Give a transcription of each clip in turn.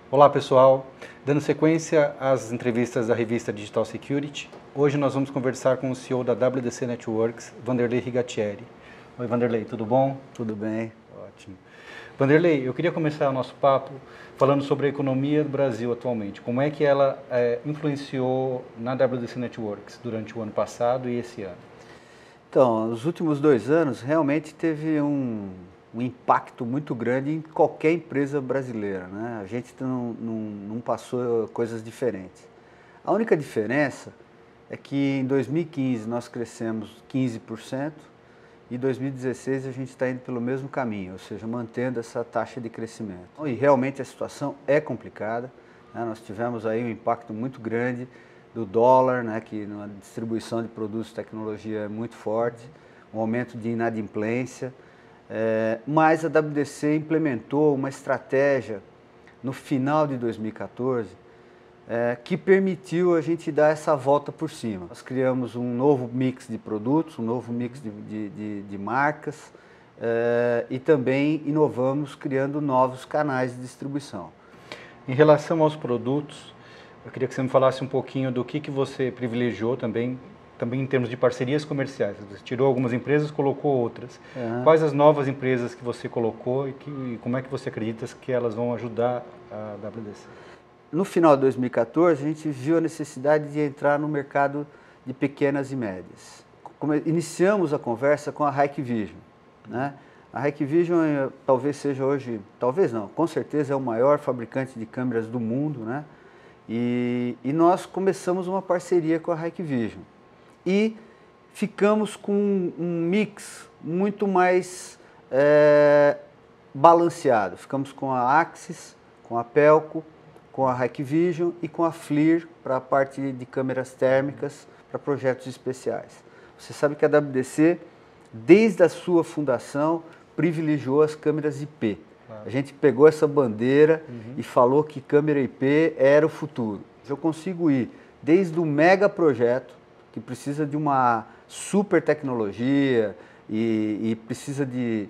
Olá pessoal, dando sequência às entrevistas da revista Digital Security, hoje nós vamos conversar com o CEO da WDC Networks, Vanderlei Rigatieri. Oi Vanderlei, tudo bom? Tudo bem. Ótimo. Vanderlei, eu queria começar o nosso papo falando sobre a economia do Brasil atualmente. Como é que ela influenciou na WDC Networks durante o ano passado e esse ano? Então, nos últimos 2 anos, realmente teve um impacto muito grande em qualquer empresa brasileira, né? A gente não passou coisas diferentes. A única diferença é que em 2015 nós crescemos 15% e em 2016 a gente está indo pelo mesmo caminho, ou seja, mantendo essa taxa de crescimento. E realmente a situação é complicada, né? Nós tivemos aí um impacto muito grande do dólar, né, que na distribuição de produtos de tecnologia é muito forte, um aumento de inadimplência, mas a WDC implementou uma estratégia no final de 2014 que permitiu a gente dar essa volta por cima. Nós criamos um novo mix de produtos, um novo mix de marcas e também inovamos criando novos canais de distribuição. Em relação aos produtos, eu queria que você me falasse um pouquinho do que você privilegiou também em termos de parcerias comerciais. Você tirou algumas empresas, colocou outras. Quais as novas empresas que você colocou e como é que você acredita que elas vão ajudar a WDC? No final de 2014, a gente viu a necessidade de entrar no mercado de pequenas e médias. Iniciamos a conversa com a Hikvision, né? A Hikvision talvez seja hoje, talvez não, com certeza é o maior fabricante de câmeras do mundo, né? E nós começamos uma parceria com a Hikvision e ficamos com um mix muito mais balanceado. Ficamos com a Axis, com a Pelco, com a Hikvision e com a FLIR para a parte de câmeras térmicas para projetos especiais. Você sabe que a WDC, desde a sua fundação, privilegiou as câmeras IP. A gente pegou essa bandeira e falou que câmera IP era o futuro. Eu consigo ir desde o mega projeto, que precisa de uma super tecnologia e precisa de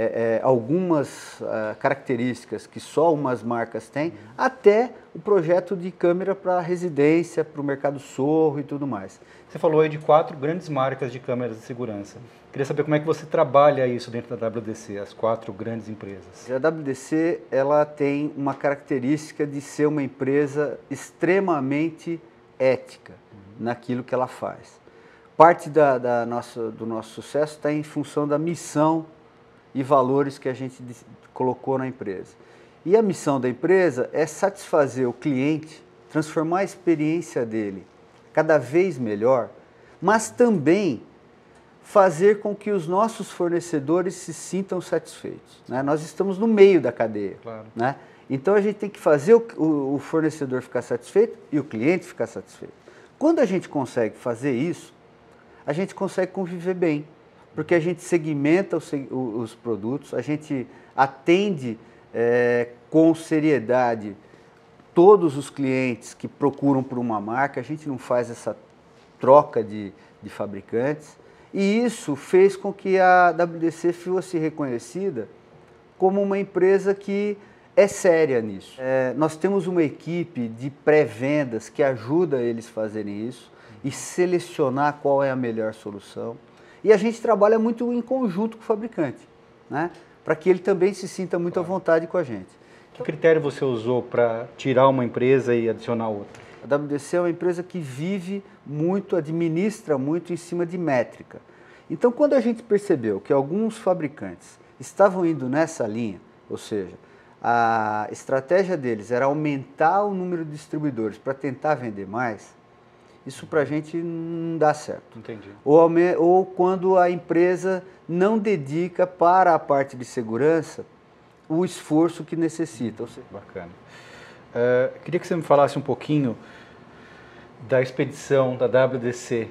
algumas características que só umas marcas têm, até o projeto de câmera para residência, para o mercado SOHO e tudo mais. Você falou aí de 4 grandes marcas de câmeras de segurança. Queria saber como é que você trabalha isso dentro da WDC, as 4 grandes empresas. A WDC ela tem uma característica de ser uma empresa extremamente ética naquilo que ela faz. Parte do nosso sucesso está em função da missão e valores que a gente colocou na empresa. E a missão da empresa é satisfazer o cliente, transformar a experiência dele cada vez melhor, mas também fazer com que os nossos fornecedores se sintam satisfeitos, né? Nós estamos no meio da cadeia, claro, né? Então a gente tem que fazer o fornecedor ficar satisfeito e o cliente ficar satisfeito. Quando a gente consegue fazer isso, a gente consegue conviver bem, porque a gente segmenta os produtos, a gente atende com seriedade todos os clientes que procuram por uma marca, a gente não faz essa troca de fabricantes, e isso fez com que a WDC fosse reconhecida como uma empresa que é séria nisso. Nós temos uma equipe de pré-vendas que ajuda eles a fazerem isso e selecionar qual é a melhor solução. E a gente trabalha muito em conjunto com o fabricante, né? Para que ele também se sinta muito à vontade com a gente. Que critério você usou para tirar uma empresa e adicionar outra? A WDC é uma empresa que vive muito, administra muito em cima de métrica. Então, quando a gente percebeu que alguns fabricantes estavam indo nessa linha, ou seja, a estratégia deles era aumentar o número de distribuidores para tentar vender mais, isso para a gente não dá certo. Entendi. Ou quando a empresa não dedica para a parte de segurança o esforço que necessita. Bacana. Queria que você me falasse um pouquinho da expedição da WDC.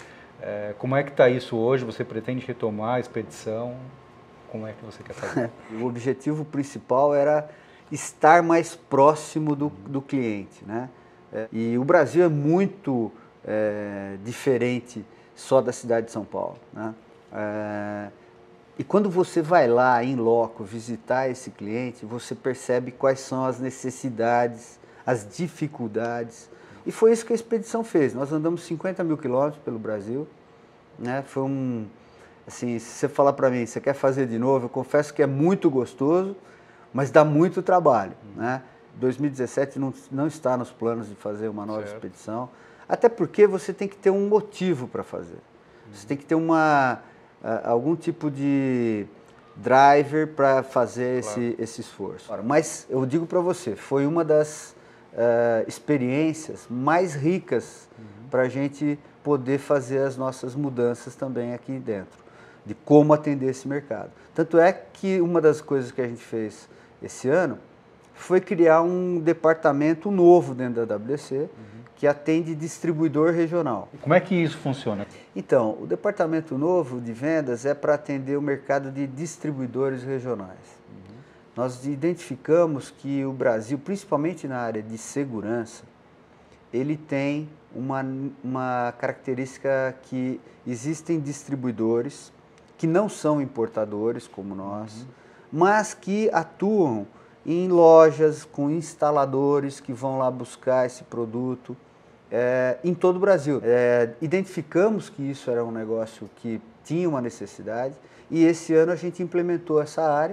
Como é que está isso hoje? Você pretende retomar a expedição? Como é que você quer fazer? O objetivo principal era estar mais próximo do cliente, né? E o Brasil é muito diferente só da cidade de São Paulo, né? E quando você vai lá, em loco, visitar esse cliente, você percebe quais são as necessidades, as dificuldades. E foi isso que a expedição fez. Nós andamos 50 mil quilômetros pelo Brasil, né? Foi assim, se você falar para mim, você quer fazer de novo, eu confesso que é muito gostoso, mas dá muito trabalho, né? 2017 não está nos planos de fazer uma nova expedição, até porque você tem que ter um motivo para fazer. Você tem que ter algum tipo de driver para fazer esse esforço. Mas eu digo para você, foi uma das experiências mais ricas para a gente poder fazer as nossas mudanças também aqui dentro, de como atender esse mercado. Tanto é que uma das coisas que a gente fez esse ano foi criar um departamento novo dentro da WDC, que atende distribuidor regional. Como é que isso funciona? Então, o departamento novo de vendas é para atender o mercado de distribuidores regionais. Nós identificamos que o Brasil, principalmente na área de segurança, ele tem uma característica que existem distribuidores que não são importadores como nós, mas que atuam em lojas com instaladores que vão lá buscar esse produto em todo o Brasil. Identificamos que isso era um negócio que tinha uma necessidade e esse ano a gente implementou essa área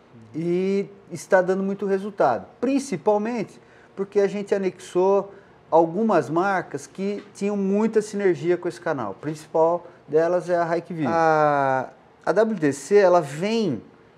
e está dando muito resultado, principalmente porque a gente anexou algumas marcas que tinham muita sinergia com esse canal. A principal delas é a Hikvision. A WDC ela vem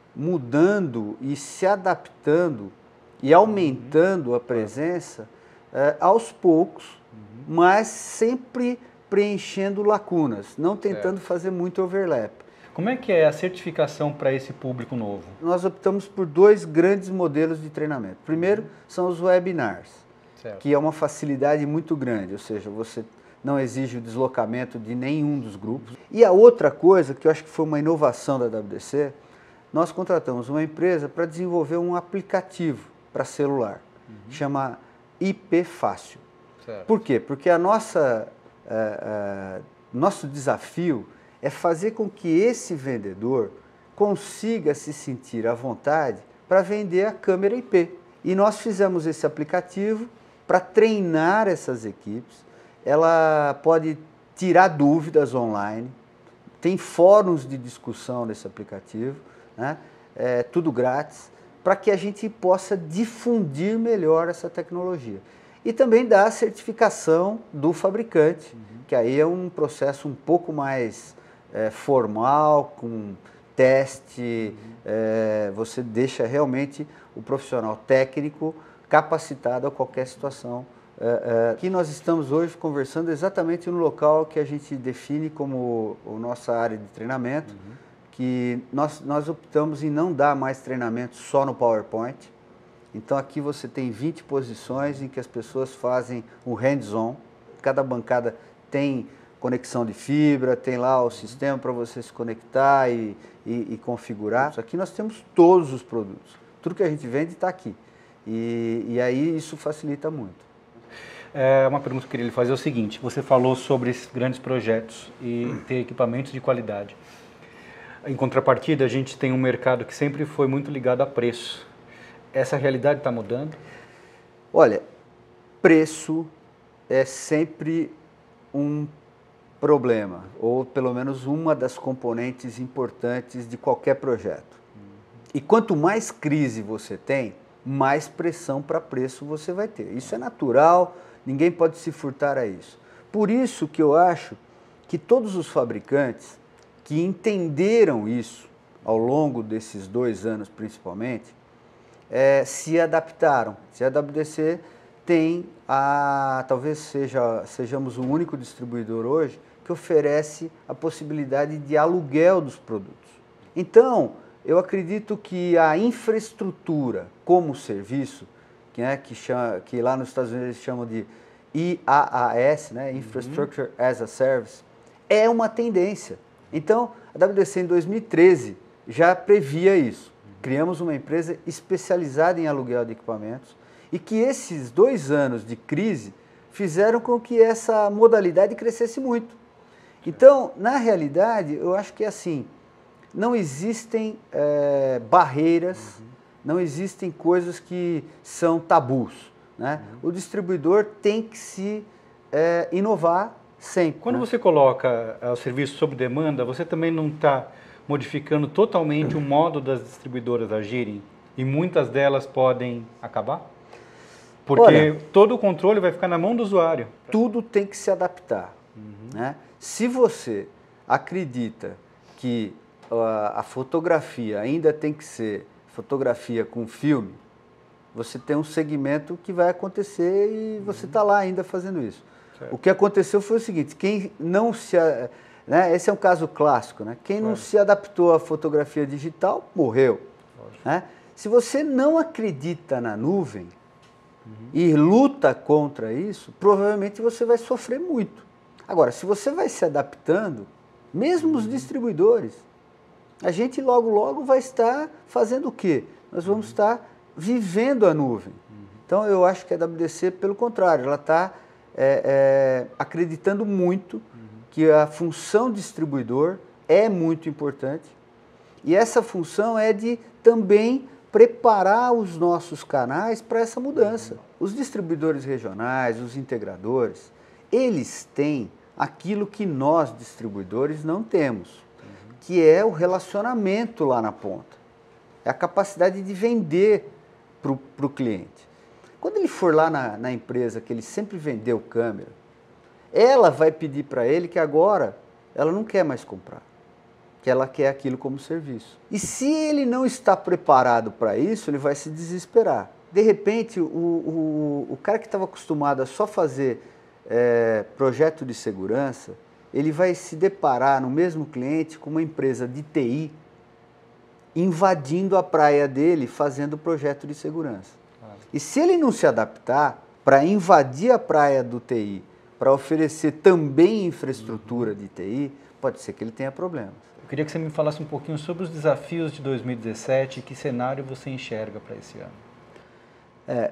mudando e se adaptando e aumentando a presença aos poucos, mas sempre preenchendo lacunas, não tentando fazer muito overlap. Como é que é a certificação para esse público novo? Nós optamos por dois grandes modelos de treinamento. Primeiro são os webinars, que é uma facilidade muito grande, ou seja, você não exige o deslocamento de nenhum dos grupos. E a outra coisa, que eu acho que foi uma inovação da WDC, nós contratamos uma empresa para desenvolver um aplicativo para celular, chama IP Fácil. Por quê? Porque nosso desafio é fazer com que esse vendedor consiga se sentir à vontade para vender a câmera IP. E nós fizemos esse aplicativo para treinar essas equipes. Ela pode tirar dúvidas online, tem fóruns de discussão nesse aplicativo, né? É tudo grátis, para que a gente possa difundir melhor essa tecnologia. E também dar a certificação do fabricante, que aí é um processo um pouco mais formal, com teste, você deixa realmente o profissional técnico capacitado a qualquer situação. Aqui nós estamos hoje conversando exatamente no local que a gente define como a nossa área de treinamento, que nós optamos em não dar mais treinamento só no PowerPoint. Então aqui você tem 20 posições em que as pessoas fazem o hands-on, cada bancada tem conexão de fibra, tem lá o sistema para você se conectar e configurar. Aqui nós temos todos os produtos, tudo que a gente vende está aqui. E aí isso facilita muito. Uma pergunta que eu queria lhe fazer é o seguinte, você falou sobre esses grandes projetos e ter equipamentos de qualidade. Em contrapartida, a gente tem um mercado que sempre foi muito ligado a preço. Essa realidade está mudando? Olha, preço é sempre um problema, ou pelo menos uma das componentes importantes de qualquer projeto. E quanto mais crise você tem, mais pressão para preço você vai ter. Isso é natural, ninguém pode se furtar a isso. Por isso que eu acho que todos os fabricantes que entenderam isso ao longo desses 2 anos principalmente, se adaptaram. A WDC tem talvez sejamos o único distribuidor hoje que oferece a possibilidade de aluguel dos produtos. Então, eu acredito que a infraestrutura como serviço, que lá nos Estados Unidos eles chamam de IaaS, né? Infrastructure as a Service, é uma tendência. Então, a WDC em 2013 já previa isso. Criamos uma empresa especializada em aluguel de equipamentos e que esses 2 anos de crise fizeram com que essa modalidade crescesse muito. Então, na realidade, eu acho que assim, não existem barreiras, não existem coisas que são tabus, né? O distribuidor tem que se inovar sempre. Quando você coloca o serviço sob demanda, você também não está modificando totalmente o modo das distribuidoras agirem? E muitas delas podem acabar? Porque todo o controle vai ficar na mão do usuário. Tudo tem que se adaptar. Né? Se você acredita que a fotografia ainda tem que ser fotografia com filme, você tem um segmento que vai acontecer e você está lá ainda fazendo isso. Certo. O que aconteceu foi o seguinte, quem não se... Né, esse é um caso clássico, né? Quem não se adaptou à fotografia digital, morreu. Né? Se você não acredita na nuvem e luta contra isso, provavelmente você vai sofrer muito. Agora, se você vai se adaptando, mesmo os distribuidores, a gente logo vai estar fazendo o quê? Nós vamos estar vivendo a nuvem. Então, eu acho que a WDC, pelo contrário, ela está acreditando muito que a função distribuidor é muito importante e essa função é de também preparar os nossos canais para essa mudança. Os distribuidores regionais, os integradores, eles têm aquilo que nós, distribuidores, não temos, que é o relacionamento lá na ponta. É a capacidade de vender para o cliente. Quando ele for lá na empresa que ele sempre vendeu câmera, ela vai pedir para ele que agora ela não quer mais comprar, que ela quer aquilo como serviço. E se ele não está preparado para isso, ele vai se desesperar. De repente, o cara que estava acostumado a só fazer projeto de segurança, ele vai se deparar no mesmo cliente com uma empresa de TI invadindo a praia dele fazendo projeto de segurança. E se ele não se adaptar para invadir a praia do TI, para oferecer também infraestrutura de TI, pode ser que ele tenha problemas. Eu queria que você me falasse um pouquinho sobre os desafios de 2017 e que cenário você enxerga para esse ano.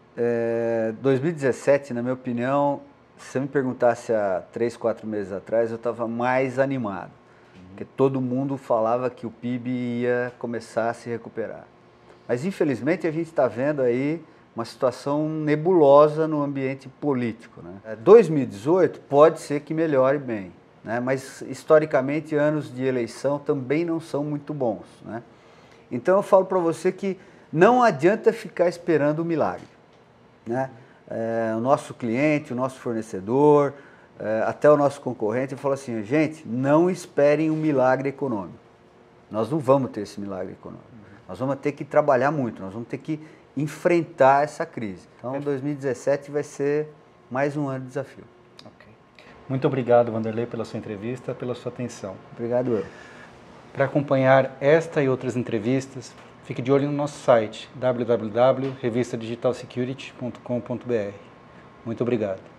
2017, na minha opinião, se você me perguntasse há 3, 4 meses atrás, eu estava mais animado. Porque todo mundo falava que o PIB ia começar a se recuperar. Mas, infelizmente, a gente está vendo aí uma situação nebulosa no ambiente político. Né? 2018 pode ser que melhore bem, né? Mas, historicamente, anos de eleição também não são muito bons. Né? Então, eu falo para você que não adianta ficar esperando o milagre. Né? O nosso cliente, o nosso fornecedor, até o nosso concorrente, fala assim, gente, não esperem um milagre econômico. Nós não vamos ter esse milagre econômico. Nós vamos ter que trabalhar muito, nós vamos ter que enfrentar essa crise. Então, 2017 vai ser mais um ano de desafio. Okay. Muito obrigado, Wanderley, pela sua entrevista, pela sua atenção. Obrigado, eu. Para acompanhar esta e outras entrevistas, fique de olho no nosso site, www.revistadigitalsecurity.com.br. Muito obrigado.